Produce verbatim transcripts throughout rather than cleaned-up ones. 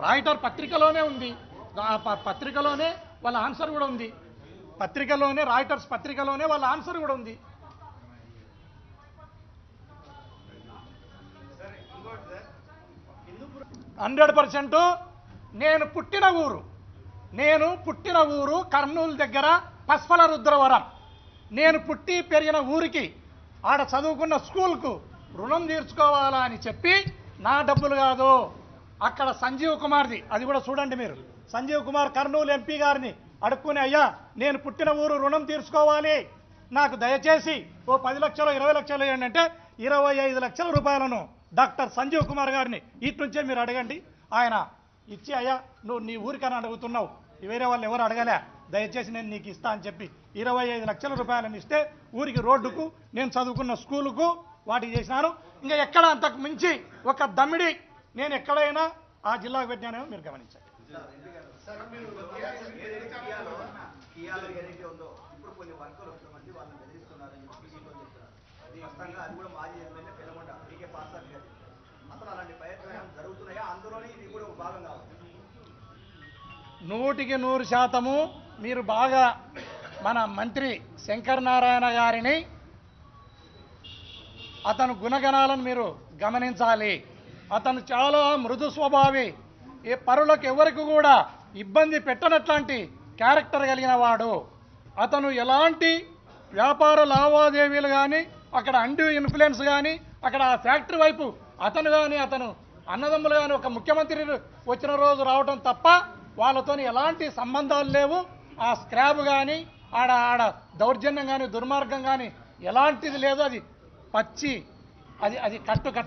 Reuter పత్రికలోనే ఉంది, పత్రికలోనే వాళ్ళ answer కూడా ఉంది, పత్రికలోనే రాయిటర్స్ పత్రికలోనే వాళ్ళ ఆన్సర్ కూడా ఉంది. హండ్రెడ్ పర్సెంట్ నేను పుట్టిన ఊరు నేను పుట్టిన ఊరు కర్నూలు దగ్గర పస్పల రుద్రవరం. నేను పుట్టి పెరిగిన ఊరికి ఆడ చదువుకున్న స్కూల్కు రుణం తీర్చుకోవాలా అని చెప్పి నా డబ్బులు కాదు, అక్కడ సంజీవ్ కుమార్ది, అది కూడా చూడండి మీరు, సంజీవ్ కుమార్ కర్నూలు ఎంపీ గారిని అడుక్కుని, అయ్యా నేను పుట్టిన ఊరు రుణం తీర్చుకోవాలి, నాకు దయచేసి ఓ పది లక్షలు ఇరవై లక్షలు ఇవ్వండి అంటే ఇరవై ఐదు లక్షల రూపాయలను డాక్టర్ సంజీవ్ కుమార్ గారిని ఇటు నుంచే మీరు అడగండి, ఆయన ఇచ్చి, అయ్యా నువ్వు నీ ఊరికని అడుగుతున్నావు, వేరే వాళ్ళు ఎవరు అడగలే, దయచేసి నేను నీకు ఇస్తా అని చెప్పి ఇరవై ఐదు లక్షల రూపాయలను ఇస్తే ఊరికి రోడ్డుకు, నేను చదువుకున్న స్కూలుకు వాటికి చేసినాను. ఇంకా ఎక్కడ అంతకు మించి ఒక దమ్మిడి నేను ఎక్కడైనా ఆ జిల్లాకు పెట్టినానేమో మీరు గమనించండి. నూటికి నూరు శాతము మీరు బాగా మన మంత్రి శంకర్ నారాయణ గారిని, అతను గుణగణాలను మీరు గమనించాలి. అతను చాలా మృదు స్వభావి, ఏ పరులకు ఎవరికి కూడా ఇబ్బంది పెట్టనట్లాంటి క్యారెక్టర్ కలిగిన వాడు. అతను ఎలాంటి వ్యాపార లావాదేవీలు కానీ, అక్కడ అండ్యూ ఇన్ఫ్లుయెన్స్ కానీ, అక్కడ ఆ ఫ్యాక్టరీ వైపు అతను కానీ అతను అన్నదమ్ములు కానీ ఒక ముఖ్యమంత్రి వచ్చిన రోజు రావటం తప్ప వాళ్ళతో ఎలాంటి సంబంధాలు లేవు. ఆ స్క్రాబ్ కానీ ఆడ ఆడ దౌర్జన్యం కానీ దుర్మార్గం కానీ ఎలాంటిది లేదు. అది పచ్చి, అది అది కట్టుకట.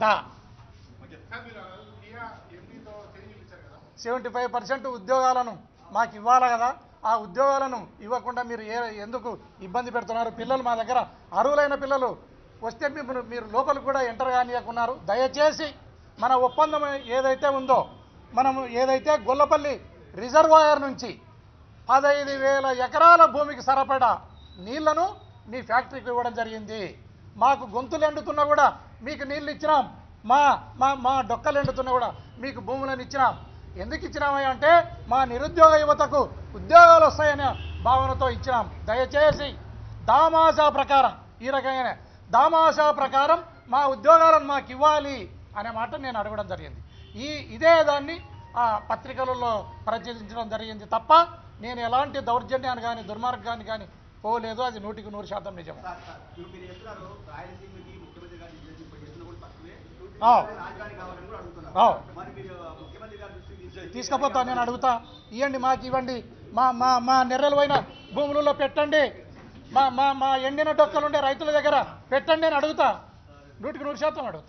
సెవెంటీ ఫైవ్ పర్సెంట్ ఉద్యోగాలను మాకు ఇవ్వాలి కదా, ఆ ఉద్యోగాలను ఇవ్వకుండా మీరు ఏ ఎందుకు ఇబ్బంది పెడుతున్నారు? పిల్లలు మా దగ్గర అర్హులైన పిల్లలు వస్తే మీరు మీరు లోపలికి కూడా ఎంటర్ కానియకున్నారు. దయచేసి మన ఒప్పందం ఏదైతే ఉందో, మనము ఏదైతే గొల్లపల్లి రిజర్వాయర్ నుంచి పదహైదు వేల ఎకరాల భూమికి సరిపడా నీళ్లను మీ ఫ్యాక్టరీకి ఇవ్వడం జరిగింది. మాకు గొంతులు ఎండుతున్నా కూడా మీకు నీళ్ళు ఇచ్చినాం, మా మా మా డొక్కలు ఎండుతున్నా కూడా మీకు భూములను ఇచ్చినాం. ఎందుకు ఇచ్చినామని అంటే మా నిరుద్యోగ యువతకు ఉద్యోగాలు వస్తాయనే భావనతో ఇచ్చినాం. దయచేసి దామాషా ప్రకారం, ఈ రకమైన దామాషా ప్రకారం మా ఉద్యోగాలను మాకు ఇవ్వాలి అనే మాట నేను అడగడం జరిగింది. ఈ ఇదే దాన్ని ఆ పత్రికలలో ప్రచురించడం జరిగింది తప్ప నేను ఎలాంటి దౌర్జన్యాన్ని కానీ దుర్మార్గాన్ని కానీ పోలేదు. అది నూటికి నూరు శాతం నిజం. తీసుకపోతా, నేను అడుగుతా, ఇవ్వండి మాకు ఇవ్వండి, మా మా మా నెర్రలైన భూములలో పెట్టండి, మా మా మా ఎండిన డొక్కలుండే రైతుల దగ్గర పెట్టండి అని అడుగుతా, నూటికి నూరు శాతం అడుగుతా.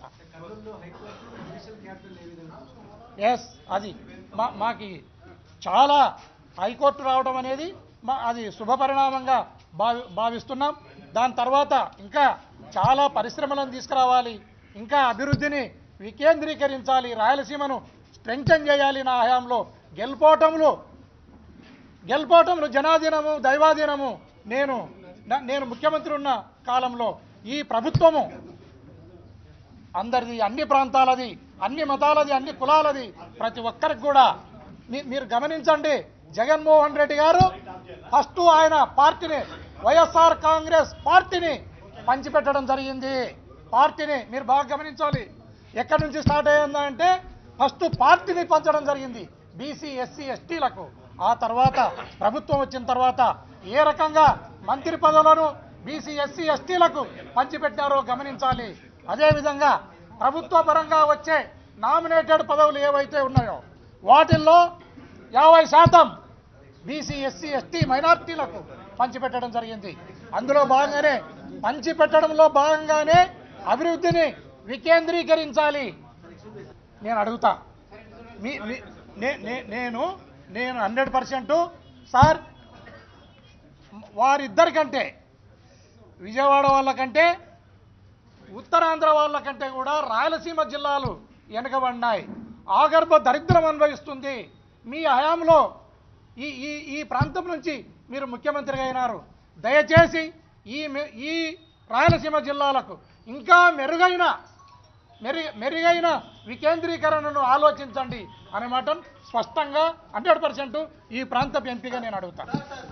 ఎస్, అది మా మాకి చాలా హైకోర్టు రావడం అనేది మా అది శుభపరిణామంగా భావి భావిస్తున్నాం. దాని తర్వాత ఇంకా చాలా పరిశ్రమలను తీసుకురావాలి, ఇంకా అభివృద్ధిని వికేంద్రీకరించాలి, రాయలసీమను స్ట్రెంగ్థెన్ చేయాలి. నా హయాంలో గెలుపోవటంలో గెలుపోవటంలో జనాధీనము దైవాధీనము నేను నేను ముఖ్యమంత్రి ఉన్న కాలంలో ఈ ప్రభుత్వము అందరిది, అన్ని ప్రాంతాలది, అన్ని మతాలది, అన్ని కులాలది, ప్రతి ఒక్కరికి కూడా మీరు గమనించండి. జగన్మోహన్ రెడ్డి గారు ఫస్ట్ ఆయన పార్టీని, వైఎస్ఆర్ కాంగ్రెస్ పార్టీని పంచిపెట్టడం జరిగింది. పార్టీని మీరు బాగా గమనించాలి. ఎక్కడి నుంచి స్టార్ట్ అయ్యిందంటే ఫస్ట్ పార్టీని పంచడం జరిగింది బీసీ ఎస్సీ ఎస్టీలకు. ఆ తర్వాత ప్రభుత్వం వచ్చిన తర్వాత ఏ రకంగా మంత్రి పదవులను బీసీ ఎస్సీ ఎస్టీలకు పంచిపెట్టారో గమనించాలి. అదేవిధంగా ప్రభుత్వ పరంగా వచ్చే నామినేటెడ్ పదవులు ఏవైతే ఉన్నాయో వాటిల్లో యాభై శాతం బీసీ ఎస్సీ ఎస్టీ మైనార్టీలకు పంచిపెట్టడం జరిగింది. అందులో భాగంగానే పంచిపెట్టడంలో భాగంగానే అభివృద్ధిని వికేంద్రీకరించాలి. నేను అడుగుతా, మీ నేను నేను హండ్రెడ్ పర్సెంట్ సార్ వారిద్దరికంటే విజయవాడ వాళ్ళకంటే ఉత్తరాంధ్ర వాళ్ళకంటే కూడా రాయలసీమ జిల్లాలు వెనుకబడినాయి. ఆగర్భ దరిద్రం అనుభవిస్తుంది. మీ హయాంలో ఈ ఈ ఈ ప్రాంతం నుంచి మీరు ముఖ్యమంత్రిగా అయినారు. దయచేసి ఈ ఈ రాయలసీమ జిల్లాలకు ఇంకా మెరుగైన మెరుగు మెరుగైన వికేంద్రీకరణను ఆలోచించండి అనే మాటను స్పష్టంగా హండ్రెడ్ పర్సెంట్ ఈ ప్రాంతపు ఎంపీగా నేను అడుగుతాను.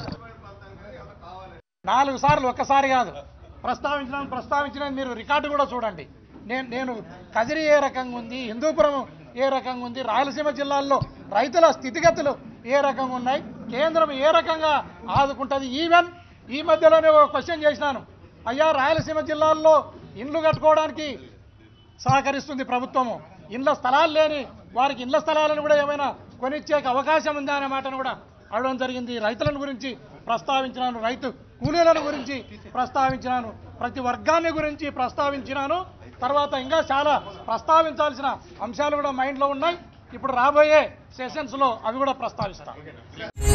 నాలుగు సార్లు ఒక్కసారి కాదు ప్రస్తావించిన ప్రస్తావించిన మీరు రికార్డు కూడా చూడండి. నేను నేను కదిరి ఏ రకంగా ఉంది, హిందూపురం ఏ రకంగా ఉంది, రాయలసీమ జిల్లాల్లో రైతుల స్థితిగతులు ఏ రకంగా ఉన్నాయి, కేంద్రం ఏ రకంగా ఆదుకుంటుంది. ఈవెన్ ఈ మధ్యలోనే ఒక క్వశ్చన్ చేసినాను, అయ్యా రాయలసీమ జిల్లాల్లో ఇండ్లు కట్టుకోవడానికి సహకరిస్తుంది ప్రభుత్వము, ఇండ్ల స్థలాలు లేని వారికి ఇండ్ల స్థలాలను కూడా ఏమైనా కొనిచ్చే అవకాశం ఉందా అనే మాటను కూడా అడగడం జరిగింది. రైతులను గురించి ప్రస్తావించినాను, రైతు కూలీలను గురించి ప్రస్తావించినాను, ప్రతి వర్గాన్ని గురించి ప్రస్తావించినాను. తర్వాత ఇంకా చాలా ప్రస్తావించాల్సిన అంశాలు కూడా మైండ్లో ఉన్నాయి. ఇప్పుడు రాబోయే సెషన్స్లో అవి కూడా ప్రస్తావిస్తాను.